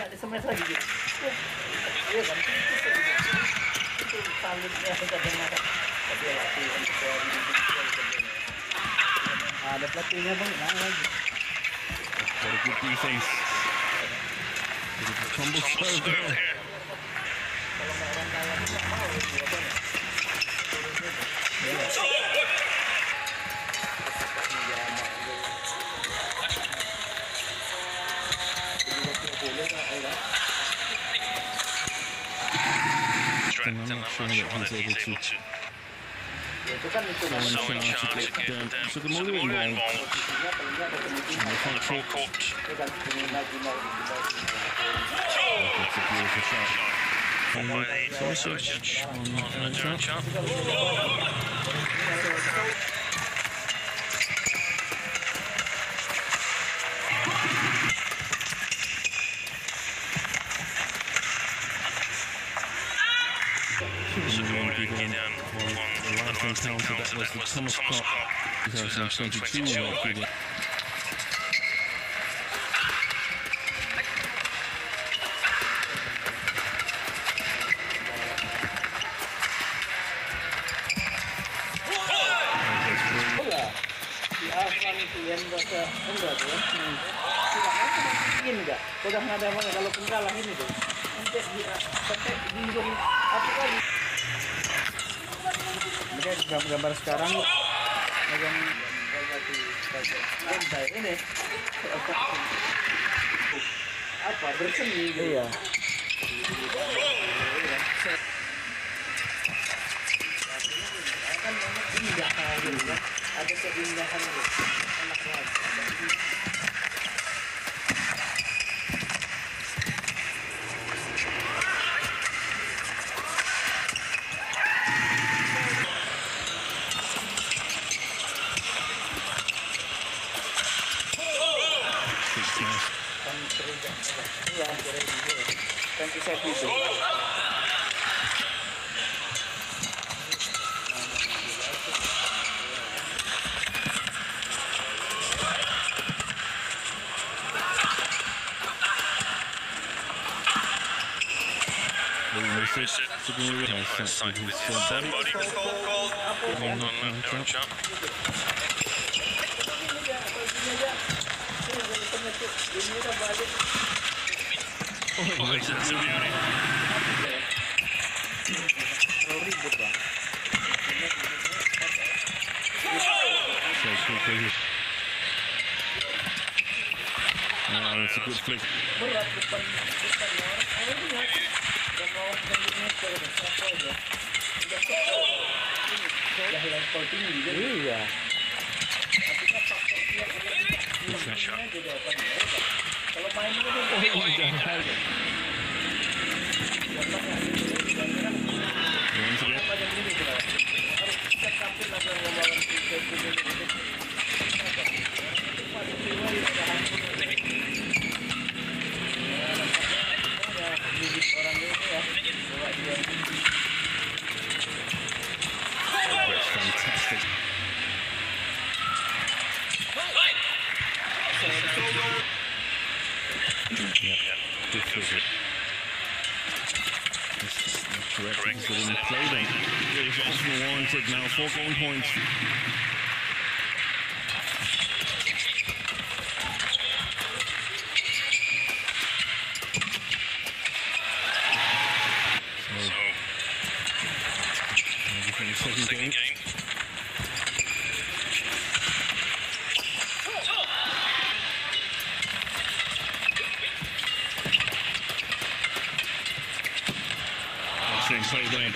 ada semes lagi gitu. Iya kan, itu salutnya kadang-kadang. Tapi latih untuk ada pelatihnya bang, nah lagi. What a good defense. Tumble slow there. Kalau nggak orang kaya nggak mau buatan. I'm not sure that he's able to so the Mulu involved in the front court. That's a beautiful shot. That was the Thomas Cup 2022 record. Udah nggak ada mana kalau penggalang ini tuh nanti sampai bingung apa kali mereka gambar sekarang yang ini apa berseni iya kan indah gitu kan ada keindahan gitu enak banget. Kan bisa gitu. Oh, that's a beauty. It's a good flick. Iya. Kalau main itu Fantastic. Correct. Within the play then. It's often warranted now. 4 game points. So, second game. Same play then.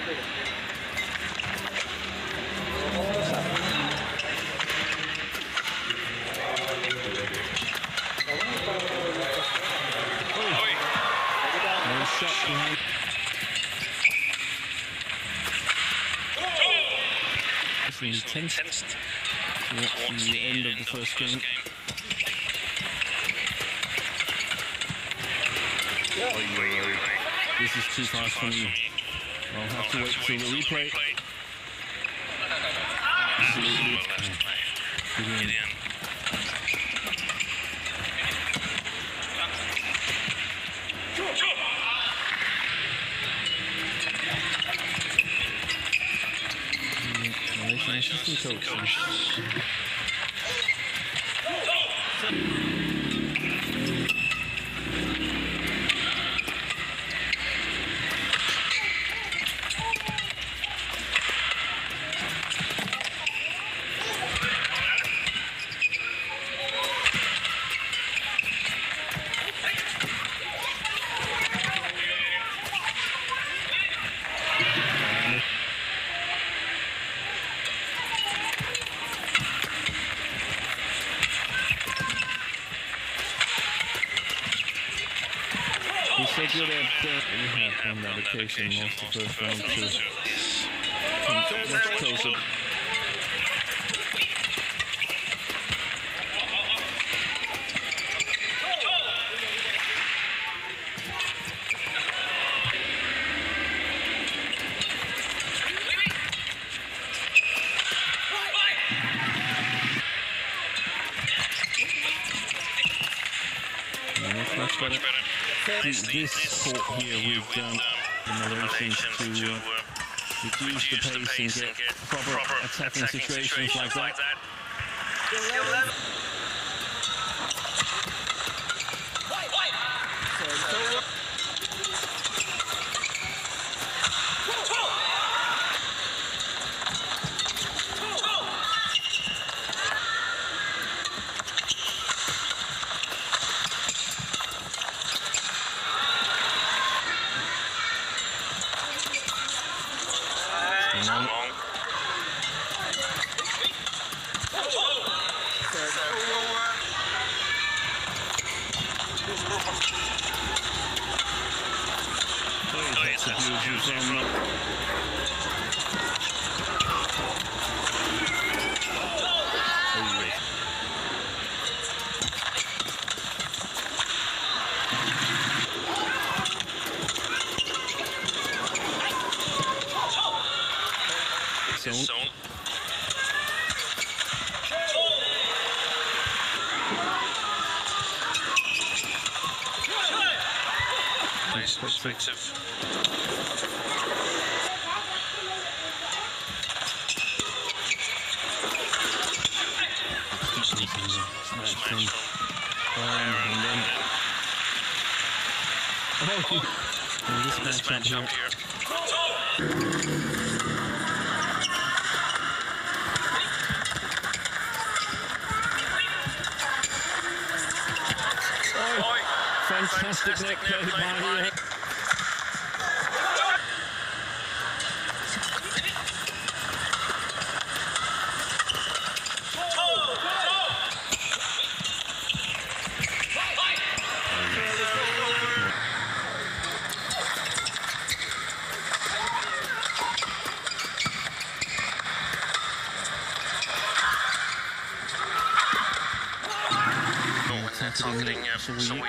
Shot behind. It's been intense towards the end of the first game. This is too fast for me. I'll have to wait till the replay. Absolutely. Gideon. assistant coach. He's so good at on that occasion, lost the first round to much closer. Much better. This court here we've done in relation to reduce the pace and get proper attacking situations like that. Nice perspective. Smash from this matchup here. Fantastic neck play by here. Targeting Saweeq.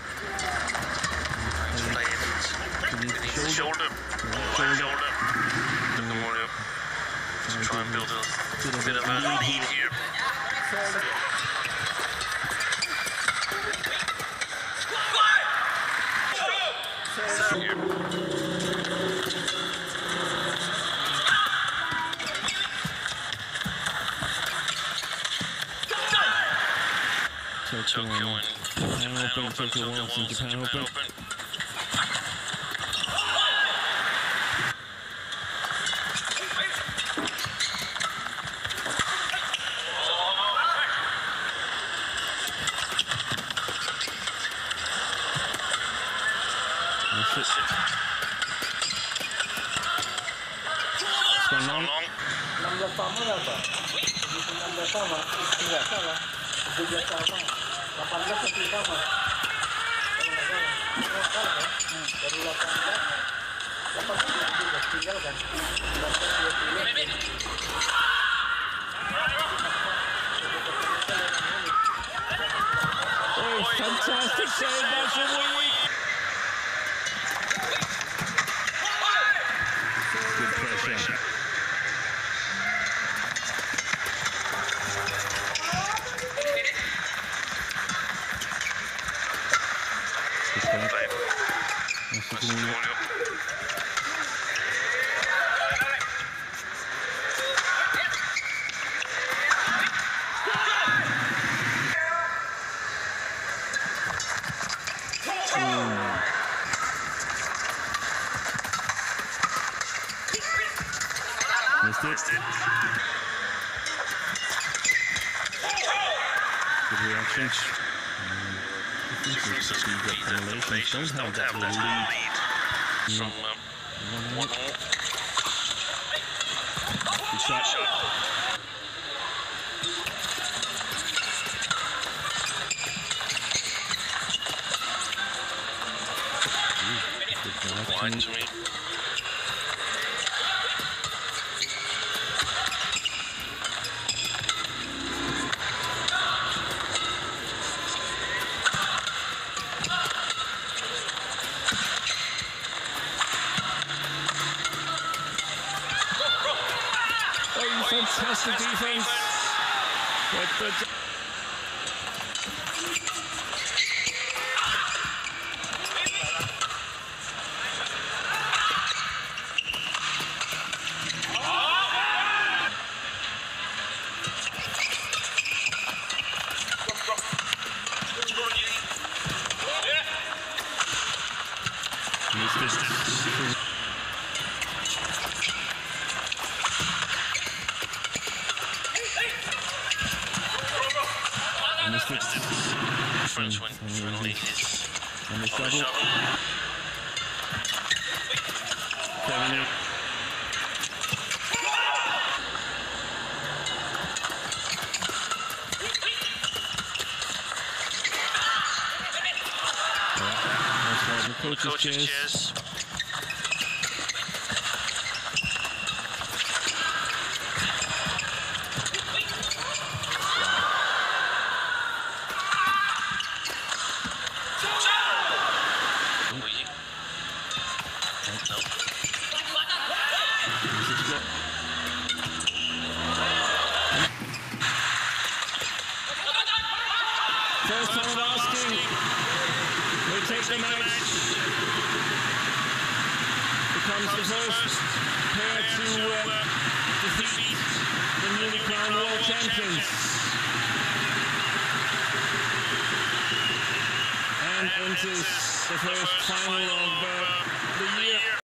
Beneath the shoulder. Right shoulder. Look at Mario. Let's try and build a bit of a lead here. Tokyo and Japan Open, Tokyo Worlds and Japan Open. It's gone long. 16 sama berapa? 16 sama, tidak salah. 17 sama, 18 masih sama. Kalau nggak salah ya. Dari 18 tinggal kan. 19, 20. Oh, fantastic save by Saweeq. Good pressure. Missed it. Good reaction. The Malaysians don't have that lead from 1-0. Good shot. Wide to me. Fantastic defense. But French win. Friendly is on the shuttle. shuttle. Kevin. Coaches' chairs. First time of asking, they take the match, becomes the first pair to defeat the newly crowned world champions, and enters the first final of the year.